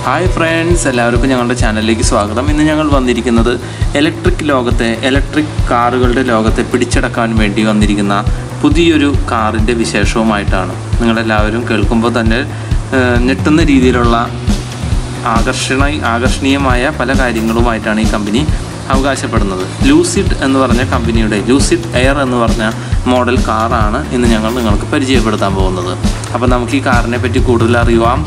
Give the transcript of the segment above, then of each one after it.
Hi friends, എല്ലാവർക്കും ഞങ്ങളുടെ ചാനലിലേക്ക് സ്വാഗതം. ഇന്ന് ഞങ്ങൾ വന്നിരിക്കുന്നത് ഇലക്ട്രിക് കാറുകളുടെ ലോകത്തെ പിടിച്ചടക്കാൻ വേണ്ടി വന്നിരിക്കുന്ന പുതിയൊരു കാറിൻ്റെ വിശേഷവുമായിട്ടാണ്. നിങ്ങളെല്ലാവരും കേൾക്കുമ്പോൾ തന്നെ ഞെട്ടുന്ന രീതിയിലുള്ള ആകർഷണീയമായ പല കാര്യങ്ങളുമായിട്ടാണ് ഈ കമ്പനി അവകാശപ്പെടുന്നത്. ലൂസിഡ് എന്ന് പറഞ്ഞ കമ്പനിയുടെ ലൂസിഡ് എയർ എന്ന് പറഞ്ഞ മോഡൽ കാറാണ് ഇന്ന് ഞങ്ങൾ നിങ്ങൾക്ക് പരിചയപ്പെടുത്താൻ പോകുന്നത്. അപ്പോൾ നമുക്ക് ഈ കാറിനെ പറ്റി കൂടുതൽ അറിയാം.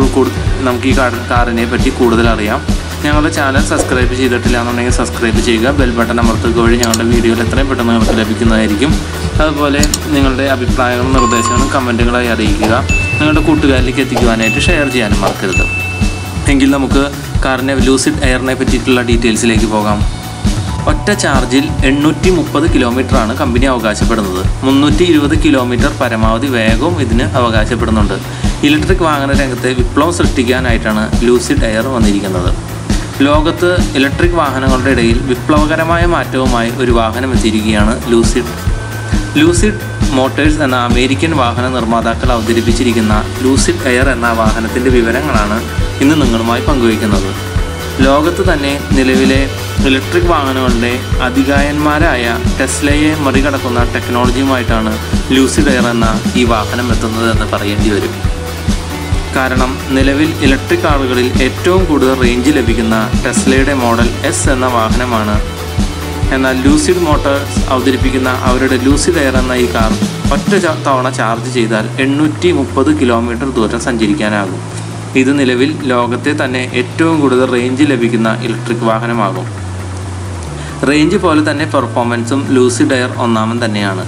ഞങ്ങളുടെ ചാനൽ സബ്സ്ക്രൈബ് ചെയ്തിട്ടില്ല എന്നുണ്ടെങ്കിൽ സബ്സ്ക്രൈബ് ചെയ്യുക. ബെൽ ബട്ടൺ അമർത്തുക വഴി ഞങ്ങളുടെ വീഡിയോയിൽ എത്രയും പെട്ടെന്ന് നിങ്ങൾക്ക് ലഭിക്കുന്നതായിരിക്കും. അതുപോലെ നിങ്ങളുടെ അഭിപ്രായങ്ങളും നിർദ്ദേശങ്ങളും കമൻറ്റുകളായി അറിയിക്കുക. നിങ്ങളുടെ കൂട്ടുകാരിലേക്ക് എത്തിക്കുവാനായിട്ട് ഷെയർ ചെയ്യാനും മറക്കരുത്. എങ്കിൽ നമുക്ക് കാറിൻ്റെ ലൂസിഡ് എയറിനെ പറ്റിയിട്ടുള്ള ഡീറ്റെയിൽസിലേക്ക് പോകാം. ഒറ്റ ചാർജിൽ 830 കിലോമീറ്ററാണ് കമ്പനി അവകാശപ്പെടുന്നത്. 320 കിലോമീറ്റർ പരമാവധി വേഗവും ഇതിന് അവകാശപ്പെടുന്നുണ്ട്. ഇലക്ട്രിക് വാഹന രംഗത്തെ വിപ്ലവം സൃഷ്ടിക്കാനായിട്ടാണ് ലൂസിഡ് എയർ വന്നിരിക്കുന്നത്. ലോകത്ത് ഇലക്ട്രിക് വാഹനങ്ങളുടെ ഇടയിൽ വിപ്ലവകരമായ മാറ്റവുമായി ഒരു വാഹനം എത്തിയിരിക്കുകയാണ് ലൂസിഡ് മോട്ടേഴ്സ് എന്ന അമേരിക്കൻ വാഹന നിർമ്മാതാക്കൾ അവതരിപ്പിച്ചിരിക്കുന്ന ലൂസിഡ് എയർ എന്ന വാഹനത്തിൻ്റെ വിവരങ്ങളാണ് ഇന്ന് നിങ്ങളുമായി പങ്കുവയ്ക്കുന്നത്. ലോകത്ത് തന്നെ നിലവിലെ ഇലക്ട്രിക് വാഹനങ്ങളുടെ അധികായന്മാരായ ടെസ്ലയെ മറികടക്കുന്ന ടെക്നോളജിയുമായിട്ടാണ് ലൂസിഡ് എയർ എന്ന ഈ വാഹനം എത്തുന്നത് എന്ന് പറയേണ്ടി വരും. കാരണം നിലവിൽ ഇലക്ട്രിക് കാറുകളിൽ ഏറ്റവും കൂടുതൽ റേഞ്ച് ലഭിക്കുന്ന ടെസ്ലയുടെ മോഡൽ S എന്ന വാഹനമാണ്. എന്നാൽ ലൂസിഡ് മോട്ടോഴ്സ് അവതരിപ്പിക്കുന്ന അവരുടെ ലൂസിഡ് എയർ എന്ന ഈ കാർ ഒറ്റ തവണ ചാർജ് ചെയ്താൽ 830 കിലോമീറ്റർ ദൂരം സഞ്ചരിക്കാനാകും. ഇത് നിലവിൽ ലോകത്തെ തന്നെ ഏറ്റവും കൂടുതൽ റേഞ്ച് ലഭിക്കുന്ന ഇലക്ട്രിക് വാഹനമാകും. റേഞ്ച് പോലെ തന്നെ പെർഫോമൻസും ലൂസിഡ് എയർ ഒന്നാമൻ തന്നെയാണ്.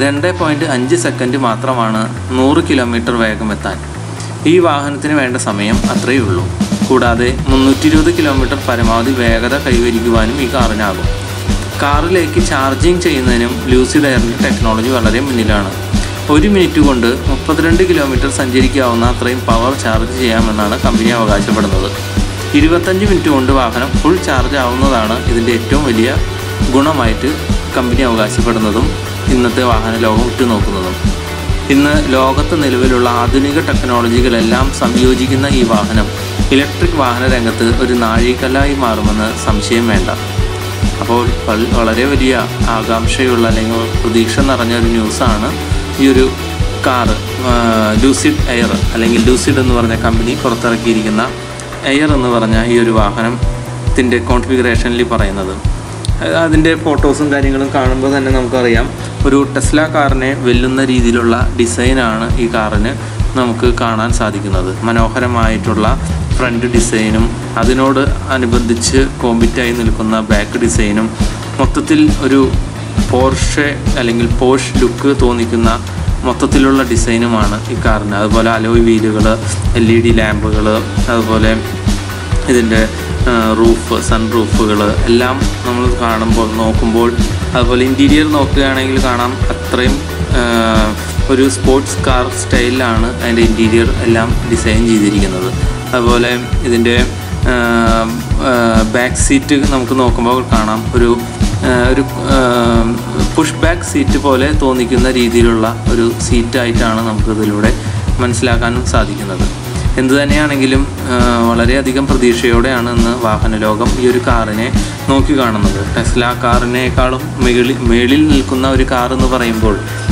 2.5 സെക്കൻഡ് മാത്രമാണ് 100 കിലോമീറ്റർ വേഗം എത്താൻ. ഈ വാഹനത്തിന് വേണ്ട സമയം അത്രയേ ഉള്ളൂ. കൂടാതെ 320 കിലോമീറ്റർ പരമാവധി വേഗത കൈവരിക്കുവാനും ഈ കാറിനാകും. കാറിലേക്ക് ചാർജിങ് ചെയ്യുന്നതിനും ലൂസിഡ് എയറിൻ്റെ ടെക്നോളജി വളരെ മുന്നിലാണ്. 1 മിനിറ്റ് കൊണ്ട് 32 കിലോമീറ്റർ സഞ്ചരിക്കാവുന്ന അത്രയും പവർ ചാർജ് ചെയ്യാമെന്നാണ് കമ്പനി അവകാശപ്പെടുന്നത്. 25 മിനിറ്റ് കൊണ്ട് വാഹനം ഫുൾ ചാർജ് ആവുന്നതാണ് ഇതിൻ്റെ ഏറ്റവും വലിയ ഗുണമായിട്ട് കമ്പനി അവകാശപ്പെടുന്നതും ഇന്നത്തെ വാഹന ലോകം ഉറ്റുനോക്കുന്നതും. ഇന്ന് ലോകത്ത് നിലവിലുള്ള ആധുനിക ടെക്നോളജികളെല്ലാം സംയോജിക്കുന്ന ഈ വാഹനം ഇലക്ട്രിക് വാഹന രംഗത്ത് ഒരു നാഴികക്കല്ലായി മാറുമെന്ന് സംശയം വേണ്ട. അപ്പോൾ വളരെ വലിയ ആകാംക്ഷയുള്ള അല്ലെങ്കിൽ പ്രതീക്ഷ നിറഞ്ഞൊരു ന്യൂസാണ് ഈ ഒരു കാറ് ലൂസിഡ് എയർ അല്ലെങ്കിൽ ലൂസിഡ് എന്ന് പറഞ്ഞ കമ്പനി പുറത്തിറക്കിയിരിക്കുന്ന എയർ എന്ന് പറഞ്ഞ ഈ ഒരു വാഹനത്തിൻ്റെ കോൺഫിഗറേഷനിൽ പറയുന്നത്. അതിൻ്റെ ഫോട്ടോസും കാര്യങ്ങളും കാണുമ്പോൾ തന്നെ നമുക്കറിയാം ഒരു ടെസ്ല കാറിനെ വെല്ലുന്ന രീതിയിലുള്ള ഡിസൈനാണ് ഈ കാറിന് നമുക്ക് കാണാൻ സാധിക്കുന്നത്. മനോഹരമായിട്ടുള്ള ഫ്രണ്ട് ഡിസൈനും അതിനോട് അനുബന്ധിച്ച് കോമ്പിറ്റായി നിൽക്കുന്ന ബാക്ക് ഡിസൈനും മൊത്തത്തിൽ ഒരു അല്ലെങ്കിൽ പോഷ് ലുക്ക് തോന്നിക്കുന്ന മൊത്തത്തിലുള്ള ഡിസൈനുമാണ് ഈ കാറിന്. അതുപോലെ അലോയ് വീലുകൾ, LED ലാമ്പുകൾ, അതുപോലെ ഇതിൻ്റെ സൺ റൂഫുകൾ എല്ലാം നമ്മൾ നോക്കുമ്പോൾ അതുപോലെ ഇൻറ്റീരിയർ നോക്കുകയാണെങ്കിൽ കാണാം അത്രയും ഒരു സ്പോർട്സ് കാർ സ്റ്റൈലിലാണ് അതിൻ്റെ ഇൻറ്റീരിയർ എല്ലാം ഡിസൈൻ ചെയ്തിരിക്കുന്നത്. അതുപോലെ ഇതിൻ്റെ ബാക്ക് സീറ്റ് നമുക്ക് നോക്കുമ്പോൾ കാണാം ഒരു പുഷ് ബാക്ക് സീറ്റ് പോലെ തോന്നിക്കുന്ന രീതിയിലുള്ള ഒരു സീറ്റായിട്ടാണ് നമുക്കിതിലൂടെ മനസ്സിലാക്കാനും സാധിക്കുന്നത്. എന്തു തന്നെയാണെങ്കിലും വളരെയധികം പ്രതീക്ഷയോടെയാണ് ഇന്ന് വാഹന ലോകം ഈ ഒരു കാറിനെ നോക്കിക്കാണുന്നത്. ടെസ്ല കാറിനേക്കാളും മേളിൽ നിൽക്കുന്ന ഒരു കാർ എന്ന് പറയുമ്പോൾ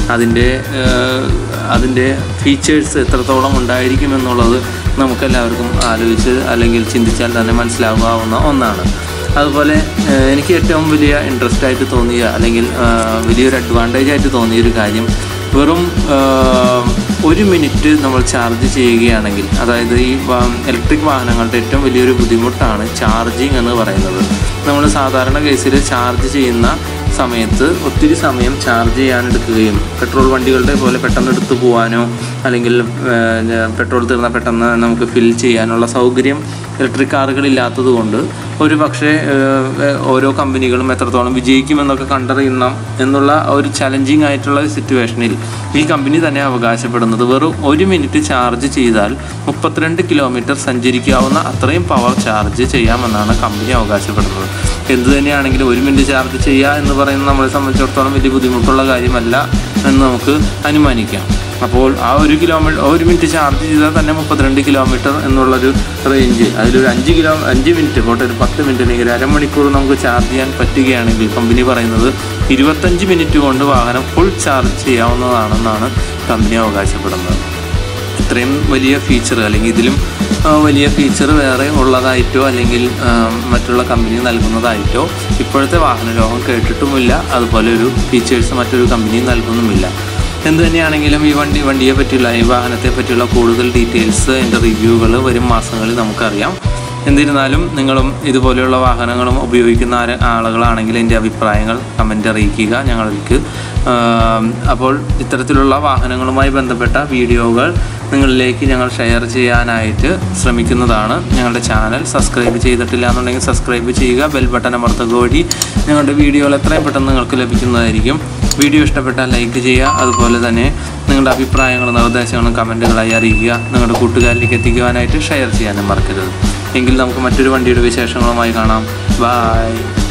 അതിൻ്റെ ഫീച്ചേഴ്സ് എത്രത്തോളം ഉണ്ടായിരിക്കുമെന്നുള്ളത് നമുക്കെല്ലാവർക്കും ആലോചിച്ച് അല്ലെങ്കിൽ ചിന്തിച്ചാൽ തന്നെ മനസ്സിലാകാവുന്ന ഒന്നാണ്. അതുപോലെ എനിക്ക് ഏറ്റവും വലിയ ഇൻട്രസ്റ്റ് ആയിട്ട് തോന്നിയ അല്ലെങ്കിൽ വലിയൊരു അഡ്വാൻറ്റേജ് ആയിട്ട് തോന്നിയൊരു കാര്യം വെറും 1 മിനിറ്റ് നമ്മൾ ചാർജ് ചെയ്യുകയാണെങ്കിൽ, അതായത് ഈ ഇലക്ട്രിക് വാഹനങ്ങളുടെ ഏറ്റവും വലിയൊരു ബുദ്ധിമുട്ടാണ് ചാർജിങ് എന്ന് പറയുന്നത്. നമ്മൾ സാധാരണ കേസിൽ ചാർജ് ചെയ്യുന്ന സമയത്ത് ഒത്തിരി സമയം ചാർജ് ചെയ്യാനെടുക്കുകയും പെട്രോൾ വണ്ടികളുടെ പോലെ പെട്ടെന്ന് എടുത്തു പോകാനോ അല്ലെങ്കിൽ പെട്രോൾ തീർന്നാൽ പെട്ടെന്ന് നമുക്ക് ഫിൽ ചെയ്യാനുള്ള സൗകര്യം ഇലക്ട്രിക് കാറുകളില്ലാത്തത് കൊണ്ട് ഒരു പക്ഷേ ഓരോ കമ്പനികളും എത്രത്തോളം വിജയിക്കുമെന്നൊക്കെ കണ്ടറിയണം എന്നുള്ള ഒരു ചലഞ്ചിങ് ആയിട്ടുള്ള സിറ്റുവേഷനിൽ ഈ കമ്പനി തന്നെ അവകാശപ്പെടുന്നത് വെറും 1 മിനിറ്റ് ചാർജ് ചെയ്താൽ 32 കിലോമീറ്റർ സഞ്ചരിക്കാവുന്ന അത്രയും പവർ ചാർജ് ചെയ്യാമെന്നാണ് കമ്പനി അവകാശപ്പെടുന്നത്. എന്തു തന്നെയാണെങ്കിലും 1 മിനിറ്റ് ചാർജ് ചെയ്യുക എന്ന് പറയുന്നത് നമ്മളെ സംബന്ധിച്ചിടത്തോളം വലിയ ബുദ്ധിമുട്ടുള്ള കാര്യമല്ല എന്ന് നമുക്ക് അനുമാനിക്കാം. അപ്പോൾ ആ 1 മിനിറ്റ് ചാർജ് ചെയ്താൽ തന്നെ 32 കിലോമീറ്റർ എന്നുള്ളൊരു റേഞ്ച്, അതിലൊരു 5 മിനിറ്റ് പോട്ടെ, ഒരു 10 മിനിറ്റ് അല്ലെങ്കിൽ അരമണിക്കൂർ നമുക്ക് ചാർജ് ചെയ്യാൻ പറ്റുകയാണെങ്കിൽ കമ്പനി പറയുന്നത് 25 മിനിറ്റ് കൊണ്ട് വാഹനം ഫുൾ ചാർജ് ചെയ്യാവുന്നതാണെന്നാണ് കമ്പനി അവകാശപ്പെടുന്നത്. ഇത്രയും വലിയ ഫീച്ചർ അല്ലെങ്കിൽ ഇതിലും വലിയ ഫീച്ചർ വേറെ ഉള്ളതായിട്ടോ അല്ലെങ്കിൽ മറ്റുള്ള കമ്പനി നൽകുന്നതായിട്ടോ ഇപ്പോഴത്തെ വാഹന ലോകം കേട്ടിട്ടുമില്ല. അതുപോലെ ഒരു ഫീച്ചേഴ്സ് മറ്റൊരു കമ്പനിയും നൽകുന്നുമില്ല. എന്തു തന്നെയാണെങ്കിലും ഈ വണ്ടിയെ പറ്റിയുള്ള, ഈ വാഹനത്തെ പറ്റിയുള്ള കൂടുതൽ ഡീറ്റെയിൽസ്, എൻ്റെ റിവ്യൂകൾ വരും മാസങ്ങളിൽ നമുക്കറിയാം. എന്നിരുന്നാലും നിങ്ങളും ഇതുപോലെയുള്ള വാഹനങ്ങളും ഉപയോഗിക്കുന്ന ആളുകളാണെങ്കിൽ എൻ്റെ അഭിപ്രായങ്ങൾ കമൻ്റ് അറിയിക്കുക ഞങ്ങൾക്ക്. അപ്പോൾ ഇത്തരത്തിലുള്ള വാഹനങ്ങളുമായി ബന്ധപ്പെട്ട വീഡിയോകൾ നിങ്ങളിലേക്ക് ഞങ്ങൾ ഷെയർ ചെയ്യാനായിട്ട് ശ്രമിക്കുന്നതാണ്. ഞങ്ങളുടെ ചാനൽ സബ്സ്ക്രൈബ് ചെയ്തിട്ടില്ല എന്നുണ്ടെങ്കിൽ സബ്സ്ക്രൈബ് ചെയ്യുക, ബെൽ ബട്ടൺ അമർത്തുക വഴി ഞങ്ങളുടെ വീഡിയോകൾ എത്രയും പെട്ടെന്ന് നിങ്ങൾക്ക് ലഭിക്കുന്നതായിരിക്കും. വീഡിയോ ഇഷ്ടപ്പെട്ടാൽ ലൈക്ക് ചെയ്യുക. അതുപോലെ തന്നെ നിങ്ങളുടെ അഭിപ്രായങ്ങളും നിർദ്ദേശങ്ങളും കമൻറ്റുകളായി അറിയിക്കുക. നിങ്ങളുടെ കൂട്ടുകാരിലേക്ക് എത്തിക്കുവാനായിട്ട് ഷെയർ ചെയ്യാനും മറക്കരുത്. എങ്കിൽ നമുക്ക് മറ്റൊരു വണ്ടിയുടെ വിശേഷങ്ങളുമായി കാണാം. ബൈ.